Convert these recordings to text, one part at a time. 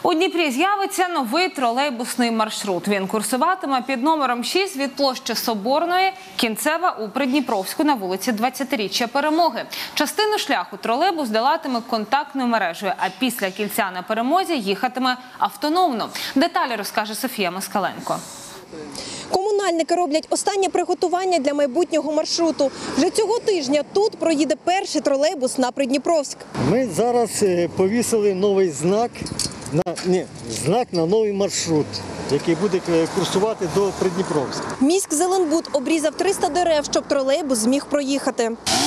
У Дніпрі з'явиться новий тролейбусний маршрут. Він курсуватиме під номером 6 від площі Соборної, кінцева у Придніпровську на вулиці 20-річчя Перемоги. Частину шляху тролейбус долатиме контактною мережею, а після кільця на Перемозі їхатиме автономно. Деталі розкаже Софія Москаленко. Комунальники роблять останнє приготування для майбутнього маршруту. Вже цього тижня тут проїде перший тролейбус на Придніпровськ. Ми зараз повісили новий знак на новий маршрут, який буде курсувати до Придніпровська. Міськзеленбуд обрізав 300 дерев, щоб тролейбус зміг проїхати.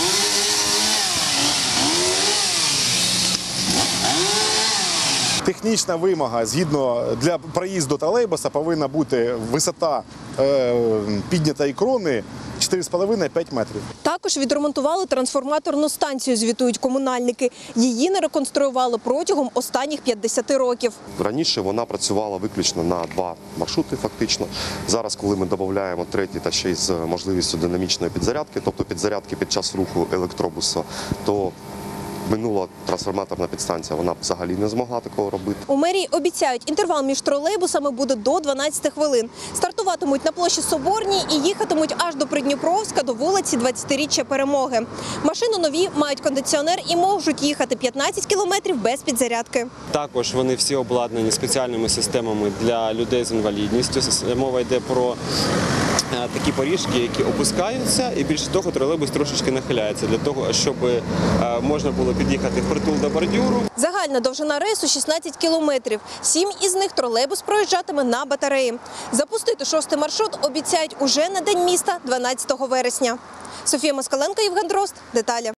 Технічна вимога, згідно для проїзду тролейбуса, повинна бути висота піднятої крони 4,5-5 метрів. Також відремонтували трансформаторну станцію, звітують комунальники. Її не реконструювали протягом останніх 50 років. Раніше вона працювала виключно на 2 маршрути фактично. Зараз, коли ми додаємо третій та ще й з можливістю динамічної підзарядки, тобто підзарядки під час руху електробуса, то минула трансформаторна підстанція, вона взагалі не змогла такого робити. У мерії обіцяють, інтервал між тролейбусами буде до 12 хвилин. Стартуватимуть на площі Соборній і їхатимуть аж до Придніпровська, до вулиці 20-річчя Перемоги. Машини нові, мають кондиціонер і можуть їхати 15 кілометрів без підзарядки. Також вони всі обладнані спеціальними системами для людей з інвалідністю. Мова йде про такі поріжки, які опускаються, і більше того, тролейбус трошечки нахиляється, для того, щоб можна було під'їхати впритул до бордюру. Загальна довжина рейсу 16 кілометрів. 7 із них тролейбус проїжджатиме на батареї. Запустити 6-й маршрут обіцяють уже на День міста 12 вересня. Софія Москаленко, Євген Дрозд. Деталі.